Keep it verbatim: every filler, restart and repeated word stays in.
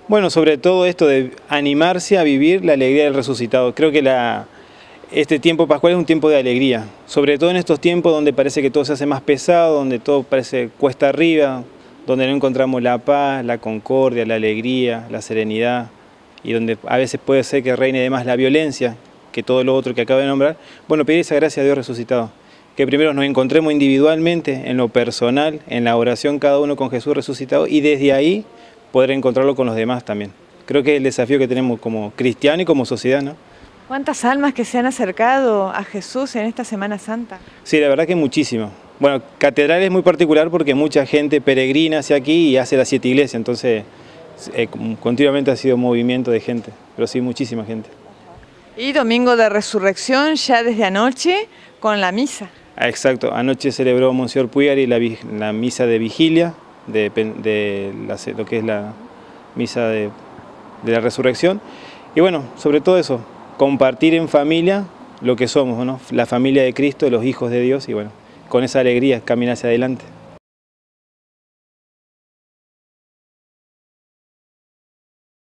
Bueno, sobre todo esto de animarse a vivir la alegría del resucitado. Creo que la, este tiempo pascual es un tiempo de alegría, sobre todo en estos tiempos donde parece que todo se hace más pesado, donde todo parece cuesta arriba, donde no encontramos la paz, la concordia, la alegría, la serenidad, y donde a veces puede ser que reine además la violencia, que todo lo otro que acabo de nombrar. Bueno, pedir esa gracia a Dios resucitado, que primero nos encontremos individualmente, en lo personal, en la oración cada uno con Jesús resucitado, y desde ahí poder encontrarlo con los demás también. Creo que es el desafío que tenemos como cristianos y como sociedad, ¿no? ¿Cuántas almas que se han acercado a Jesús en esta Semana Santa? Sí, la verdad que muchísimo. Bueno, Catedral es muy particular porque mucha gente peregrina hacia aquí y hace las siete iglesias, entonces eh, continuamente ha sido movimiento de gente, pero sí, muchísima gente. Y Domingo de Resurrección ya desde anoche con la misa. Ah, exacto, anoche celebró Monseñor Puyari la, la misa de vigilia, de, de la, lo que es la misa de, de la resurrección. Y bueno, sobre todo eso, compartir en familia lo que somos, ¿no? La familia de Cristo, los hijos de Dios, y bueno, con esa alegría caminar hacia adelante.